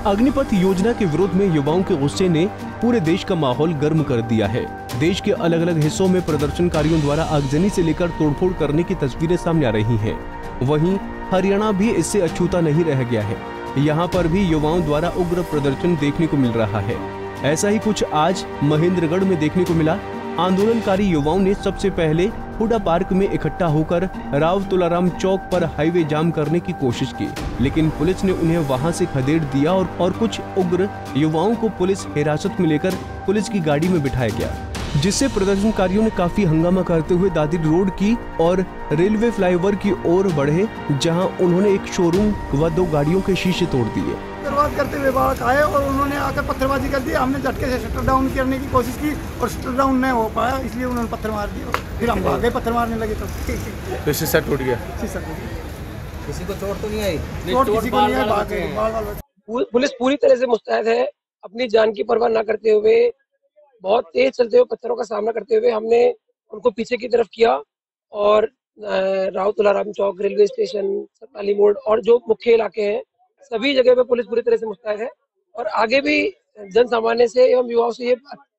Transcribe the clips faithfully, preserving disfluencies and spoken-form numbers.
अग्निपथ योजना के विरोध में युवाओं के गुस्से ने पूरे देश का माहौल गर्म कर दिया है। देश के अलग अलग हिस्सों में प्रदर्शनकारियों द्वारा आगजनी से लेकर तोड़फोड़ करने की तस्वीरें सामने आ रही हैं। वहीं हरियाणा भी इससे अछूता नहीं रह गया है। यहाँ पर भी युवाओं द्वारा उग्र प्रदर्शन देखने को मिल रहा है। ऐसा ही कुछ आज महेंद्रगढ़ में देखने को मिला। आंदोलनकारी युवाओं ने सबसे पहले हुडा पार्क में इकट्ठा होकर राव तुलाराम चौक पर हाईवे जाम करने की कोशिश की, लेकिन पुलिस ने उन्हें वहां से खदेड़ दिया और, और कुछ उग्र युवाओं को पुलिस हिरासत में लेकर पुलिस की गाड़ी में बिठाया गया, जिससे प्रदर्शनकारियों ने काफी हंगामा करते हुए दादरी रोड की और रेलवे फ्लाईओवर की ओर बढ़े, जहां उन्होंने एक शोरूम व दो गाड़ियों के शीशे तोड़ दिए। शुरुआत करते हुए बाहर आए और उन्होंने आकर पत्थरबाजी कर दी। हमने झटके से शटर डाउन करने की कोशिश की और शटर डाउन नहीं हो पाया, इसलिए उन्होंने पत्थर मार दिया। फिर हम भागे, पत्थर मारने लगे तो शीशा टूट गया। शीशा टूट गया। किसी को चोट तो नहीं आई? चोट किसी को नहीं आई। भागे। पुलिस पूरी तरह से मुस्तैद है। अपनी जान की परवाह न करते हुए, बहुत तेज चलते हुए पत्थरों का सामना करते हुए हमने उनको पीछे की तरफ किया और राव तुलाराम चौक, रेलवे स्टेशन, सरताली मोड़ और जो मुख्य इलाके हैं सभी जगह पे पुलिस पूरी तरह से मुस्तैद है। और आगे भी जन सामान्य से एवं युवाओं से ये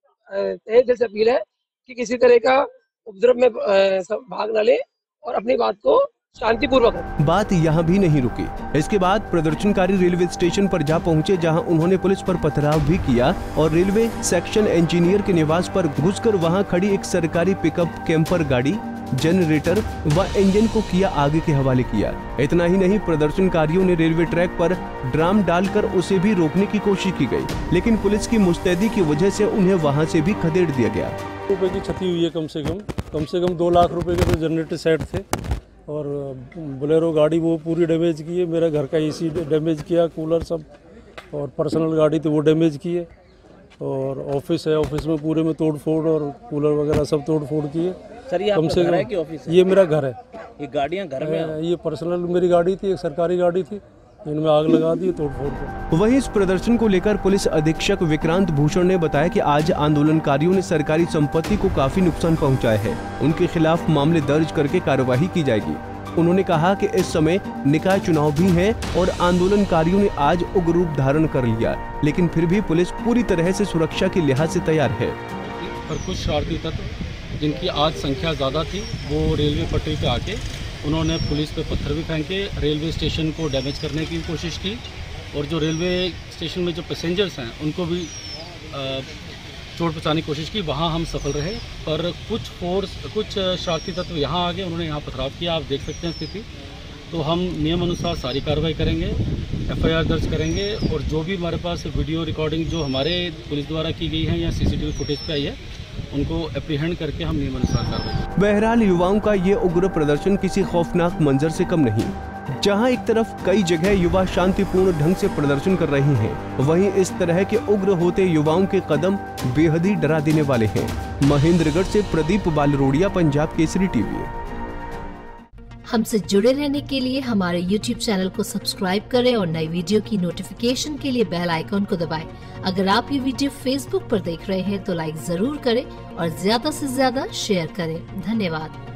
तहे दिल से अपील है कि किसी तरह का उपद्रव में भाग न ले और अपनी बात को शांतिपूर्वक। बात यहाँ भी नहीं रुकी। इसके बाद प्रदर्शनकारी रेलवे स्टेशन पर जा पहुँचे, जहाँ उन्होंने पुलिस पर पथराव भी किया और रेलवे सेक्शन इंजीनियर के निवास पर घुसकर वहाँ खड़ी एक सरकारी पिकअप कैंपर गाड़ी, जनरेटर व इंजन को किया आगे के हवाले किया। इतना ही नहीं, प्रदर्शनकारियों ने रेलवे ट्रैक पर ड्राम डालकर उसे भी रोकने की कोशिश की गई, लेकिन पुलिस की मुस्तैदी की वजह से उन्हें वहां से भी खदेड़ दिया गया। रुपए की क्षति हुई है। कम से कम कम से कम दो लाख रुपए के तो जनरेटर सेट थे और बोलेरो गाड़ी वो पूरी डैमेज की है। मेरा घर का एसी डैमेज किया, कूलर सब, और पर्सनल गाड़ी तो वो डैमेज की है। और ऑफिस है, ऑफिस में पूरे में तोड़ फोड़ और कूलर वगैरह सब तोड़ फोड़ की है। सर, ये कम से घर है कम कि ऑफिस है? ये मेरा घर है। ये गाड़ियाँ घर में है? ये पर्सनल मेरी गाड़ी थी, एक सरकारी गाड़ी थी, इनमें आग लगा दी तोड़ फोड़ कर। वहीं इस प्रदर्शन को लेकर पुलिस अधीक्षक विक्रांत भूषण ने बताया कि आज आंदोलनकारियों ने सरकारी संपत्ति को काफी नुकसान पहुंचाया है। उनके खिलाफ मामले दर्ज करके कार्यवाही की जाएगी। उन्होंने कहा कि इस समय निकाय चुनाव भी है और आंदोलनकारियों ने आज उग्र रूप धारण कर लिया, लेकिन फिर भी पुलिस पूरी तरह से सुरक्षा के लिहाज से तैयार है। और कुछ शरारती तत्व जिनकी आज संख्या ज़्यादा थी, वो रेलवे पटरी पे आके उन्होंने पुलिस पे पत्थर भी फेंके, रेलवे स्टेशन को डैमेज करने की कोशिश की और जो रेलवे स्टेशन में जो पैसेंजर्स हैं उनको भी चोट पहुँचाने की कोशिश की। वहाँ हम सफल रहे, पर कुछ फोर्स कुछ शरारती तत्व यहाँ आ गए, उन्होंने यहाँ पथराव किया। आप देख सकते हैं स्थिति। तो हम नियम अनुसार सारी कार्रवाई करेंगे, एफ आई आर दर्ज करेंगे और जो भी हमारे पास वीडियो रिकॉर्डिंग जो हमारे पुलिस द्वारा की गई है या C C T V footage पे आई है, उनको एप्रीहेंड करके हम नियमानुसार कार्रवाई। बहरहाल युवाओं का ये उग्र प्रदर्शन किसी खौफनाक मंजर से कम नहीं। जहां एक तरफ कई जगह युवा शांतिपूर्ण ढंग से प्रदर्शन कर रहे हैं, वहीं इस तरह के उग्र होते युवाओं के कदम बेहद ही डरा देने वाले हैं। महेंद्रगढ़ से प्रदीप बालरोडिया, पंजाब केसरी टीवी। हमसे जुड़े रहने के लिए हमारे यूट्यूब चैनल को सब्सक्राइब करें और नई वीडियो की नोटिफिकेशन के लिए बेल आइकॉन को दबाएं। अगर आप ये वीडियो फेसबुक पर देख रहे हैं तो लाइक जरूर करें और ज्यादा से ज्यादा शेयर करें। धन्यवाद।